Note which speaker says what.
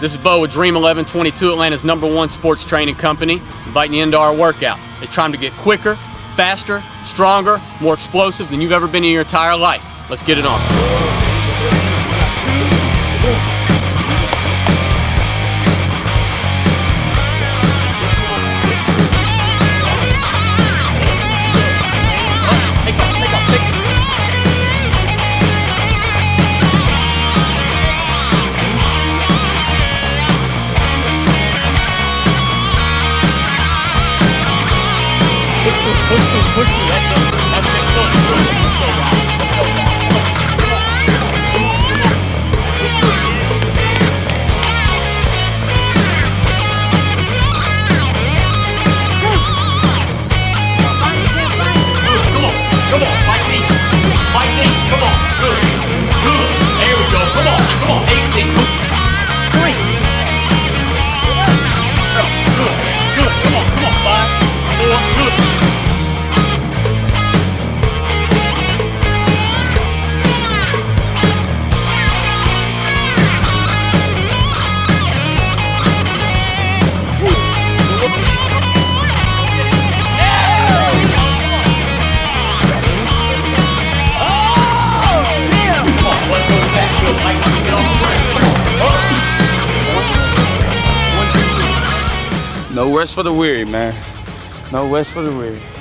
Speaker 1: This is Bo with Dream 1122, Atlanta's #1 sports training company, inviting you into our workout. It's time to get quicker, faster, stronger, more explosive than you've ever been in your entire life. Let's get it on. Push through, that's it. That's it. Come on, fight me. Come on, good. There we go, come on, 18. Good, come on, 5, 4, good.
Speaker 2: No rest for the weary, man. No rest for the weary.